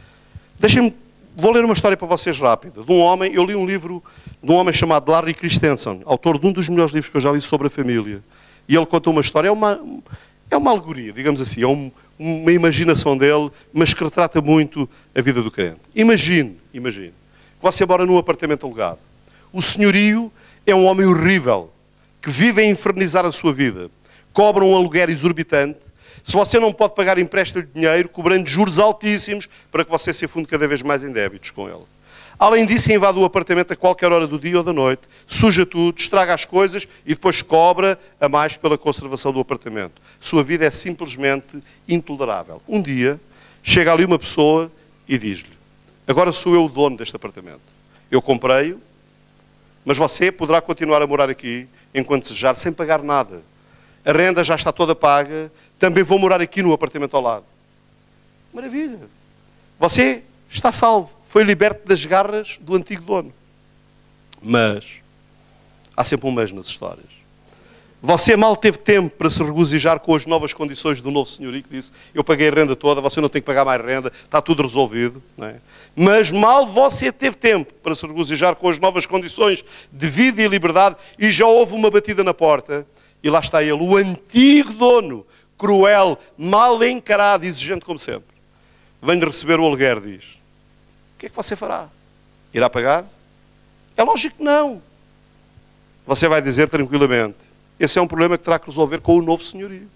A: Vou ler uma história para vocês rápida. De um homem, eu li um livro de um homem chamado Larry Christensen, autor de um dos melhores livros que eu já li sobre a família. E ele conta uma história, é uma alegoria, digamos assim, uma imaginação dele, mas que retrata muito a vida do crente. Imagine, que você mora num apartamento alugado. O senhorio é um homem horrível, que vive a infernizar a sua vida. Cobra um aluguer exorbitante. Se você não pode pagar, empresta-lhe dinheiro, cobrando juros altíssimos para que você se afunde cada vez mais em débitos com ele. Além disso, invade o apartamento a qualquer hora do dia ou da noite, suja tudo, estraga as coisas e depois cobra a mais pela conservação do apartamento. Sua vida é simplesmente intolerável. Um dia, chega ali uma pessoa e diz-lhe, agora sou eu o dono deste apartamento. Eu comprei-o, mas você poderá continuar a morar aqui enquanto desejar, sem pagar nada. A renda já está toda paga, também vou morar aqui no apartamento ao lado. Maravilha. Você está salvo. Foi liberto das garras do antigo dono. Mas, há sempre um mas nas histórias. Você mal teve tempo para se regozijar com as novas condições do novo senhorio que disse, eu paguei a renda toda, você não tem que pagar mais renda, está tudo resolvido. Não é? Mas mal você teve tempo para se regozijar com as novas condições de vida e liberdade e já houve uma batida na porta e lá está ele, o antigo dono, cruel, mal encarado, exigente como sempre. Vem-lhe receber o aluguer, diz. O que é que você fará? Irá pagar? É lógico que não. Você vai dizer tranquilamente, esse é um problema que terá que resolver com o novo senhorio.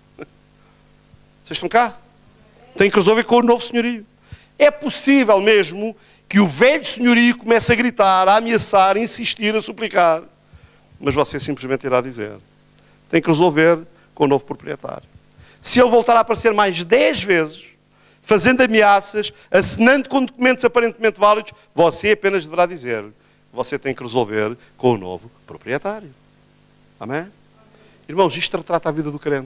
A: Vocês estão cá? Tem que resolver com o novo senhorio. É possível mesmo que o velho senhorio comece a gritar, a ameaçar, a insistir, a suplicar. Mas você simplesmente irá dizer, tem que resolver com o novo proprietário. Se ele voltar a aparecer mais 10 vezes, fazendo ameaças, assinando com documentos aparentemente válidos, você apenas deverá dizer, você tem que resolver com o novo proprietário. Amém? Irmãos, isto retrata a vida do crente.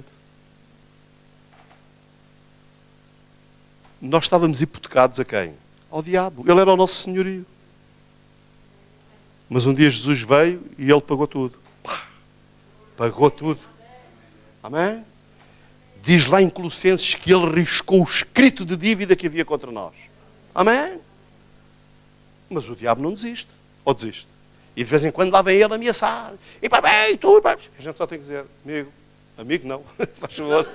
A: Nós estávamos hipotecados a quem? Ao diabo. Ele era o nosso senhorio. Mas um dia Jesus veio e ele pagou tudo. Pagou tudo. Amém? Diz lá em Colossenses que ele riscou o escrito de dívida que havia contra nós. Amém? Mas o diabo não desiste. Ou desiste? E de vez em quando lá vem ele ameaçar. E para bem, tu, para... A gente só tem que dizer, amigo. Amigo não. Faz favor.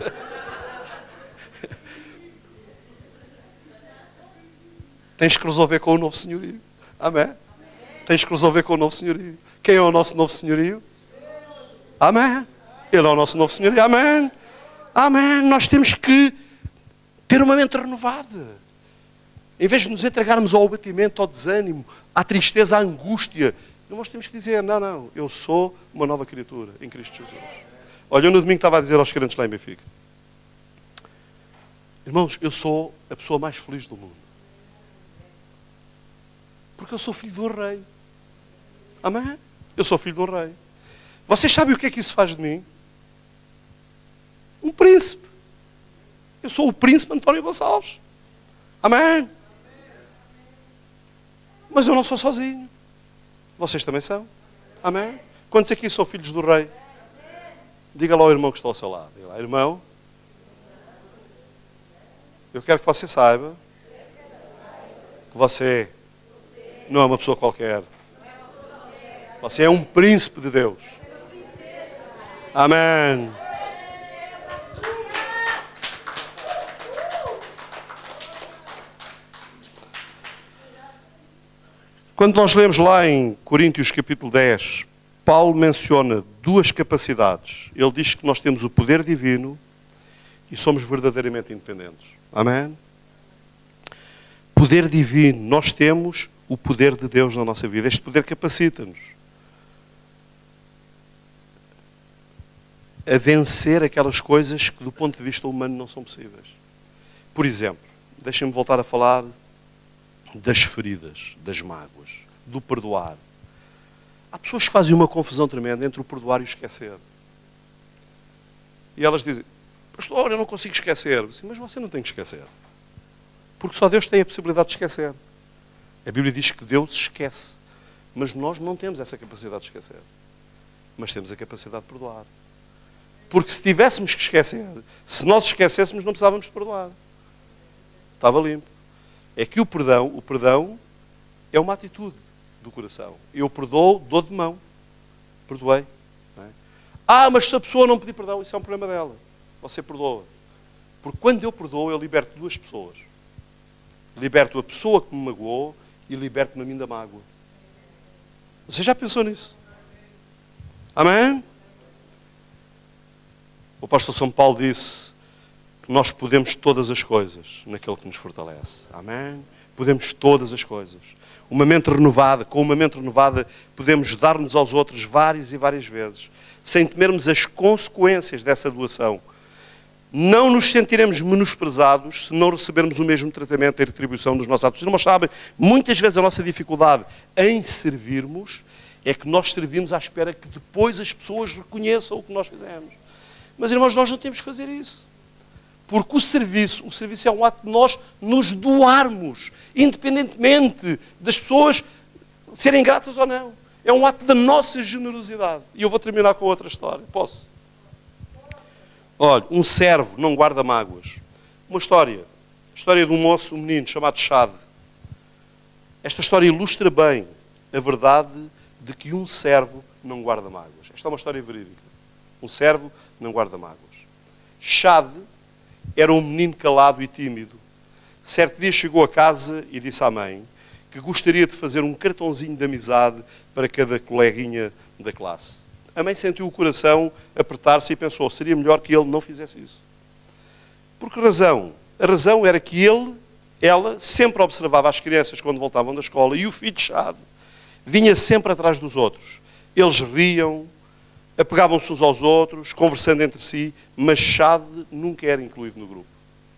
A: Tens que resolver com o novo senhorio. Amém? Tens que resolver com o novo senhorio. Quem é o nosso novo senhorio? Amém? Ele é o nosso novo senhorio. Amém? Amém. Nós temos que ter uma mente renovada. Em vez de nos entregarmos ao abatimento, ao desânimo, à tristeza, à angústia, nós temos que dizer, não, eu sou uma nova criatura em Cristo Jesus. Olha, eu no domingo estava a dizer aos crentes lá em Benfica, irmãos, eu sou a pessoa mais feliz do mundo. Porque eu sou filho do rei. Amém? Eu sou filho do rei. Vocês sabem o que é que isso faz de mim? Um príncipe. Eu sou o príncipe António Gonçalves. Amém? Mas eu não sou sozinho. Vocês também são. Amém? Quantos aqui são filhos do rei? Diga lá ao irmão que está ao seu lado. Diga lá, irmão, eu quero que você saiba que você não é uma pessoa qualquer. Você é um príncipe de Deus. Amém. Quando nós lemos lá em Coríntios capítulo 10, Paulo menciona duas capacidades. Ele diz que nós temos o poder divino e somos verdadeiramente independentes. Amém? Poder divino. Nós temos o poder de Deus na nossa vida. Este poder capacita-nos a vencer aquelas coisas que do ponto de vista humano não são possíveis. Por exemplo, deixem-me voltar a falar das feridas, das mágoas, do perdoar. Há pessoas que fazem uma confusão tremenda entre o perdoar e o esquecer. E elas dizem, pastor, eu não consigo esquecer. Mas você não tem que esquecer. Porque só Deus tem a possibilidade de esquecer. A Bíblia diz que Deus esquece. Mas nós não temos essa capacidade de esquecer. Mas temos a capacidade de perdoar. Porque se tivéssemos que esquecer, se nós esquecêssemos, não precisávamos de perdoar. Estava limpo. É que o perdão é uma atitude do coração. Eu perdoo, dou de mão. Perdoei. Não é? Mas se a pessoa não pedir perdão, isso é um problema dela. Você perdoa. Porque quando eu perdoo, eu liberto duas pessoas. Liberto a pessoa que me magoou e liberto-me a mim da mágoa. Você já pensou nisso? Amém? O pastor São Paulo disse que nós podemos todas as coisas naquele que nos fortalece. Amém? Podemos todas as coisas. Com uma mente renovada, podemos dar-nos aos outros várias e várias vezes, sem temermos as consequências dessa doação. Não nos sentiremos menosprezados se não recebermos o mesmo tratamento e retribuição dos nossos atos. Os irmãos sabem, muitas vezes a nossa dificuldade em servirmos é que nós servimos à espera que depois as pessoas reconheçam o que nós fizemos. Mas, irmãos, nós não temos que fazer isso. Porque o serviço é um ato de nós nos doarmos, independentemente das pessoas serem gratas ou não. É um ato da nossa generosidade. E eu vou terminar com outra história. Posso? Olha, um servo não guarda mágoas. Uma história. A história de um moço, um menino chamado Chade. Esta história ilustra bem a verdade de que um servo não guarda mágoas. Esta é uma história verídica. Um servo não guarda mágoas. Chade era um menino calado e tímido. Certo dia chegou a casa e disse à mãe que gostaria de fazer um cartãozinho de amizade para cada coleguinha da classe. A mãe sentiu o coração apertar-se e pensou, seria melhor que ele não fizesse isso. Por que razão? A razão era que ela sempre observava as crianças quando voltavam da escola e o filho de Chade vinha sempre atrás dos outros. Eles riam, apegavam-se uns aos outros, conversando entre si, mas Chade nunca era incluído no grupo.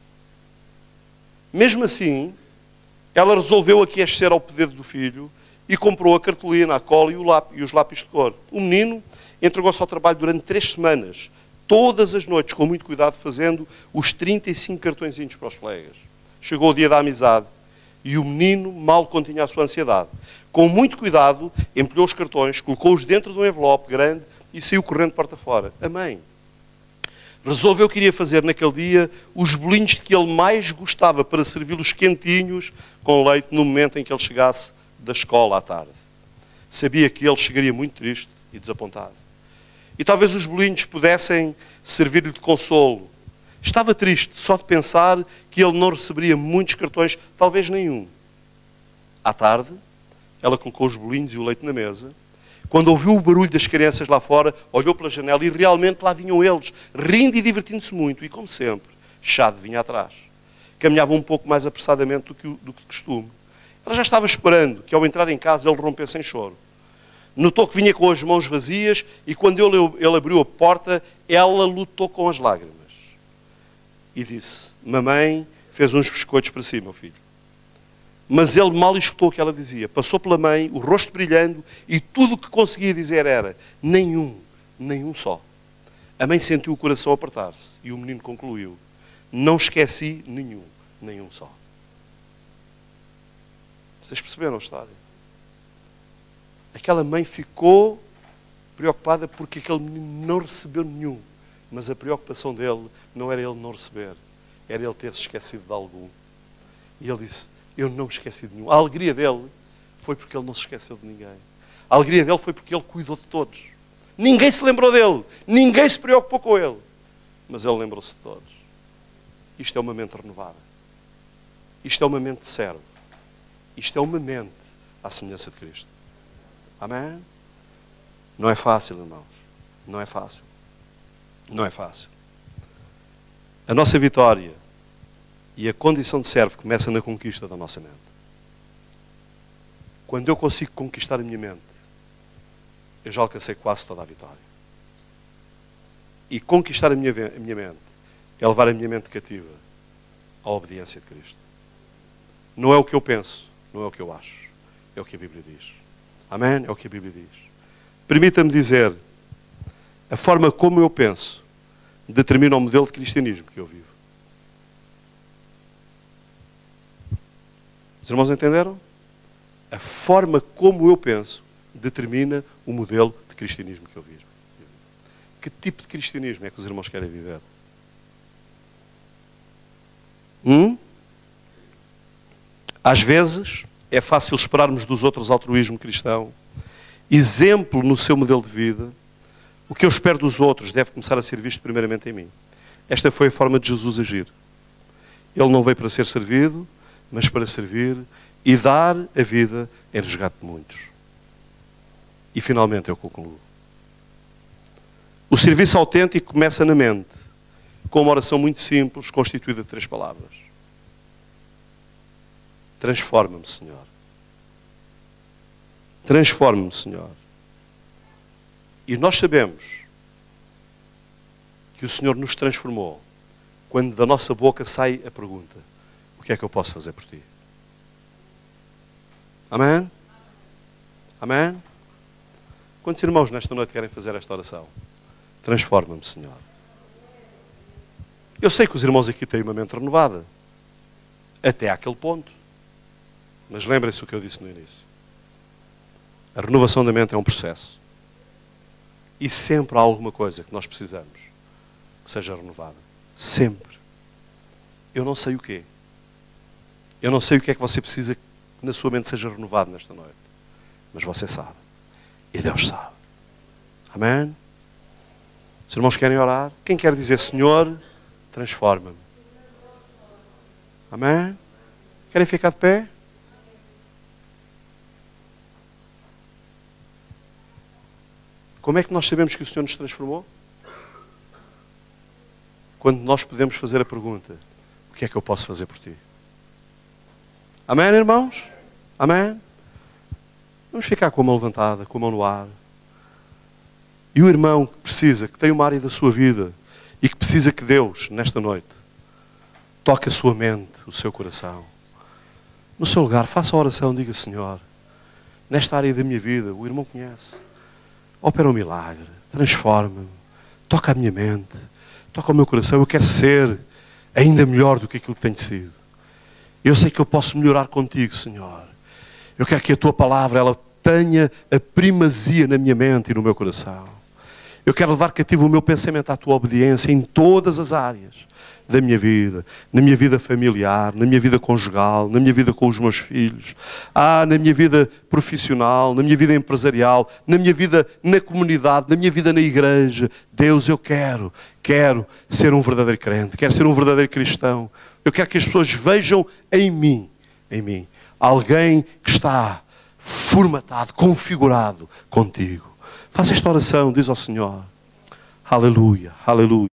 A: Mesmo assim, ela resolveu aquecer ao pedido do filho e comprou a cartolina, a cola e os lápis de cor. O menino entregou-se ao trabalho durante 3 semanas, todas as noites, com muito cuidado, fazendo os 35 cartõezinhos para os colegas. Chegou o dia da amizade e o menino mal continha a sua ansiedade. Com muito cuidado, empilhou os cartões, colocou-os dentro de um envelope grande e saiu correndo de porta fora. A mãe resolveu que iria fazer naquele dia os bolinhos de que ele mais gostava para servi-los quentinhos com leite no momento em que ele chegasse da escola à tarde. Sabia que ele chegaria muito triste e desapontado. E talvez os bolinhos pudessem servir-lhe de consolo. Estava triste só de pensar que ele não receberia muitos cartões, talvez nenhum. À tarde, ela colocou os bolinhos e o leite na mesa. Quando ouviu o barulho das crianças lá fora, olhou pela janela e realmente lá vinham eles, rindo e divertindo-se muito. E como sempre, Chade vinha atrás. Caminhava um pouco mais apressadamente do que de costume. Ela já estava esperando que ao entrar em casa ele rompesse em choro. Notou que vinha com as mãos vazias e quando ele abriu a porta, ela lutou com as lágrimas. E disse, mamãe fez uns biscoitos para si, meu filho. Mas ele mal escutou o que ela dizia. Passou pela mãe, o rosto brilhando, e tudo o que conseguia dizer era, nenhum só. A mãe sentiu o coração apertar-se e o menino concluiu, não esqueci nenhum só. Vocês perceberam a história? Aquela mãe ficou preocupada porque aquele menino não recebeu nenhum. Mas a preocupação dele não era ele não receber, era ele ter-se esquecido de algum. E ele disse, eu não me esqueci de nenhum. A alegria dele foi porque ele não se esqueceu de ninguém. A alegria dele foi porque ele cuidou de todos. Ninguém se lembrou dele. Ninguém se preocupou com ele. Mas ele lembrou-se de todos. Isto é uma mente renovada. Isto é uma mente de servo. Isto é uma mente à semelhança de Cristo. Amém? Não é fácil, irmãos. Não é fácil. Não é fácil. A nossa vitória e a condição de servo começa na conquista da nossa mente. Quando eu consigo conquistar a minha mente, eu já alcancei quase toda a vitória. E conquistar a minha mente é levar a minha mente cativa à obediência de Cristo. Não é o que eu penso, não é o que eu acho. É o que a Bíblia diz. Amém? É o que a Bíblia diz. Permita-me dizer, a forma como eu penso determina o modelo de cristianismo que eu vivo. Os irmãos entenderam? A forma como eu penso determina o modelo de cristianismo que eu vivo. Que tipo de cristianismo é que os irmãos querem viver? Às vezes é fácil esperarmos dos outros altruísmo cristão, exemplo no seu modelo de vida. O que eu espero dos outros deve começar a ser visto primeiramente em mim. Esta foi a forma de Jesus agir. Ele não veio para ser servido, mas para servir e dar a vida em resgate de muitos. E finalmente eu concluo. O serviço autêntico começa na mente, com uma oração muito simples, constituída de 3 palavras. Transforma-me, Senhor. Transforma-me, Senhor. E nós sabemos que o Senhor nos transformou quando da nossa boca sai a pergunta: o que é que eu posso fazer por ti? Amém? Amém? Quantos irmãos nesta noite querem fazer esta oração? Transforma-me, Senhor. Eu sei que os irmãos aqui têm uma mente renovada. Até àquele ponto. Mas lembrem-se o que eu disse no início. A renovação da mente é um processo. E sempre há alguma coisa que nós precisamos que seja renovada. Sempre. Eu não sei o quê. Eu não sei o que é que você precisa que na sua mente seja renovado nesta noite. Mas você sabe. E Deus sabe. Amém? Os irmãos querem orar? Quem quer dizer: Senhor, transforma-me? Amém? Querem ficar de pé? Como é que nós sabemos que o Senhor nos transformou? Quando nós podemos fazer a pergunta: o que é que eu posso fazer por ti? Amém, irmãos? Amém? Vamos ficar com a mão levantada, com a mão no ar. E o irmão que precisa, que tem uma área da sua vida e que precisa que Deus, nesta noite, toque a sua mente, o seu coração. No seu lugar, faça a oração, diga: Senhor, nesta área da minha vida, o irmão conhece. Opera um milagre, transforma-me, toca a minha mente, toca o meu coração. Eu quero ser ainda melhor do que aquilo que tenho sido. Eu sei que eu posso melhorar contigo, Senhor. Eu quero que a tua palavra ela tenha a primazia na minha mente e no meu coração. Eu quero levar cativo o meu pensamento à tua obediência em todas as áreas da minha vida, na minha vida familiar, na minha vida conjugal, na minha vida com os meus filhos, na minha vida profissional, na minha vida empresarial, na minha vida na comunidade, na minha vida na igreja. Deus, eu quero ser um verdadeiro crente, quero ser um verdadeiro cristão. Eu quero que as pessoas vejam em mim, alguém que está formatado, configurado contigo. Faça esta oração, diz ao Senhor: aleluia, aleluia.